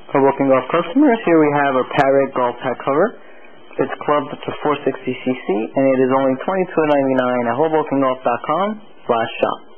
Hoboken Golf customers, here we have a Parrot golf headcover. It's clubbed up to 460cc, and it is only $22.99 at HobokenGolf.com/shop.